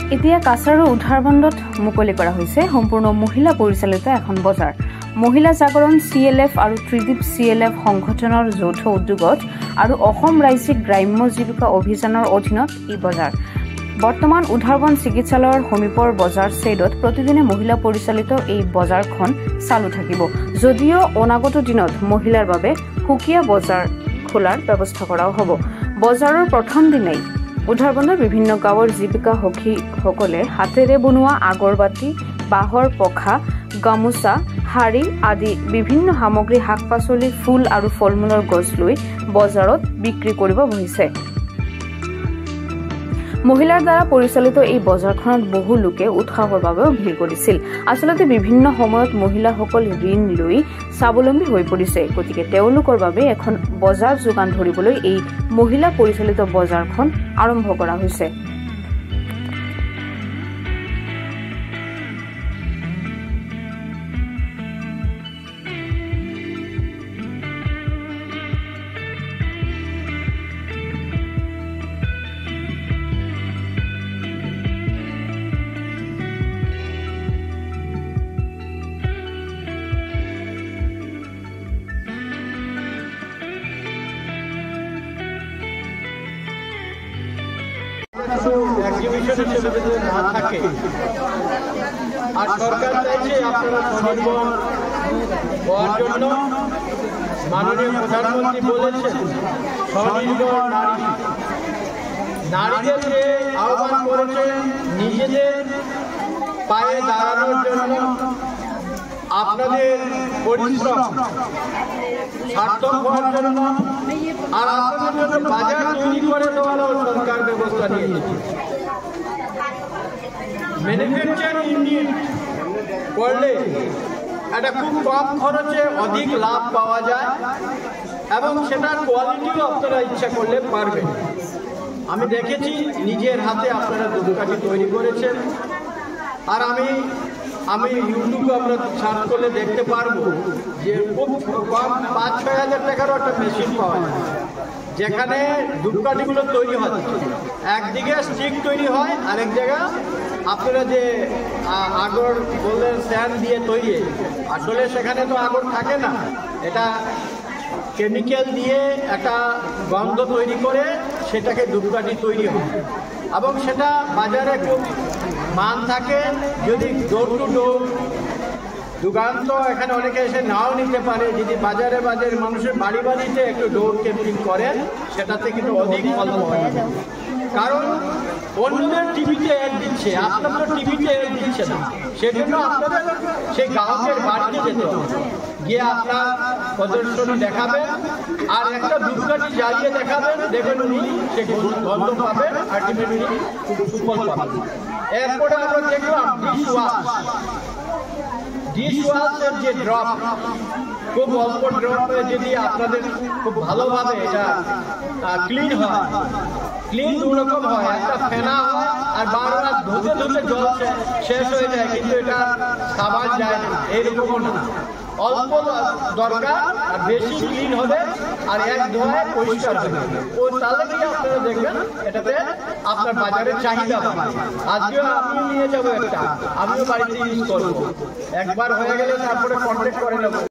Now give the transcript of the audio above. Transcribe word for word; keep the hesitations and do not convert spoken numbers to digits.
এতিয়া কাছাৰৰ উধাৰবন্দত মুকলি কৰা হৈছে সম্পূৰ্ণ মহিলা পৰিচালিত এখন বজাৰ। মহিলা জাগৰণ চি এল এফ আৰু ত্ৰিদীপ চি এল এফ সংগঠনৰ যৌথ উদ্যোগত আৰু অসম ৰাজ্যিক গ্ৰাম্য জীৱিকা অভিযানৰ অধীনত এই বজাৰ। বৰ্তমান উধাৰবন্দ চিকিৎসালয়ৰ সমীপৰ বজাৰ ছেডত প্ৰতিদিনে মহিলা পৰিচালিত এই বজাৰখন চালু থাকিব, যদিও অনাগত দিনত মহিলাৰ বাবে সুকীয়া বজাৰ খোলাৰ ব্যৱস্থা কৰাও হ'ব। বজাৰৰ প্ৰথম দিনাই উধাৰবন্দৰ বিভিন্ন গাঁৱৰ জীৱিকা সখীসকলে হাতেৰে বনোৱা আগৰবাতি, বাঁহৰ পখা, গামোচা, শাৰী আদি বিভিন্ন সামগ্ৰী, শাক পাচলি, ফুল আৰু ফল মূলৰ গছ লৈ বজাৰত বিক্ৰী কৰিব বহিছে। মহিলাৰ দ্বাৰা পৰিচালিত এই বজাৰখনত বহু লোকে উৎসাহৰ বাবেও ভিৰ কৰিছিল। আচলতে বিভিন্ন সময়ত মহিলাসকল ঋণ লৈ স্বাৱলম্বী হৈ পৰিছে, গতিকে তেওঁলোকৰ বাবে এখন বজাৰ যোগান ধৰিবলৈ এই মহিলা পৰিচালিত বজাৰখন আৰম্ভ কৰা হৈছে। এক্সিবিশন হিসেবে যদি না থাকে আর সরকার চাইছে আপনারা স্বনির্ভর হওয়ার জন্য, মাননীয় প্রধানমন্ত্রী বলেছেন স্বনির্ভর নারী, নারীদেরকে আহ্বান করেছেন নিজেদের পায়ে দাঁড়ানোর জন্য আপনাদের পরিশ্রম সার্থক হওয়ার জন্য আর আপনাদের জন্য বাজার তৈরি করে দেওয়ারও সরকার ব্যবস্থা নিয়েছে। ম্যানুফ্যাকচারিং ইউনিট করলে একটা খুব কম খরচে অধিক লাভ পাওয়া যায় এবং সেটার কোয়ালিটিও আপনারা ইচ্ছা করলে পারবেন। আমি দেখেছি নিজের হাতে আপনারা ধূপকাঠি তৈরি করেছেন, আর আমি আমি ইউটিউবে আমরা সার্চ করলে দেখতে পারবো যে খুব কম পাঁচ ছয় হাজার টাকারও একটা মেশিন পাওয়া যায়, যেখানে ধূপকাঠিগুলো তৈরি হয়। একদিকে স্টিক তৈরি হয়, আরেক জায়গা আপনারা যে আগর বললেন স্যান্ড দিয়ে তৈরি, আসলে সেখানে তো আগর থাকে না, এটা কেমিক্যাল দিয়ে একটা গন্ধ তৈরি করে সেটাকে ধূপকাঠি তৈরি হয় এবং সেটা বাজারে খুব মান থাকে। যদি ডোর টু ডোর দোকান তো এখানে অনেকে এসে নাও নিতে পারে, যদি বাজারে বাজারে মানুষের বাড়ি বাড়িতে একটু ডোর ক্যাম্পিং করেন সেটাতে কিন্তু অধিক ফল পাওয়া যাবে। কারণ অন্যদের টিভিতে অ্যাড দিচ্ছে, আপনাদের টিভিতে অ্যাড দিচ্ছে না, সেজন্য আপনাদের সেই গ্রাহকের বাড়িতে যেতে হবে, গিয়ে আপনার প্রদর্শনী দেখাবেন আর একটা ধূপকাঠি জ্বালিয়ে দেখাবেন, দেখবেন উনি সে গন্ধ পাবেন, আলটিমেটলি খুব সুফল পাবেন। এরপরে আমরা দেখলাম ডিশ ওয়াশ, ডিশ ওয়াশের যে ড্রপ, খুব অল্প ড্রপে যদি আপনাদের খুব ভালোভাবে এটা ক্লিন হয়, ক্লিন দু রকম হয়, একটা ফেনা হয় আর বারবার ধুতে ধুতে জল শেষ হয়ে যায়, কিন্তু এটা সাবান যায় না, এইরকমও না, অল্প দরকার আর বেশি ক্লিন হবে আর এক ধোয়ায় পরিষ্কার হবে। ও তাহলে কি আপনারা দেখবেন এটাতে আপনার বাজারে চাহিদা পাবে। আজকেও আমি নিয়ে যাবো একটা, আমিও বাড়িতে ইউজ করবো, একবার হয়ে গেলে তারপরে কন্ট্যাক্ট করে নেবো।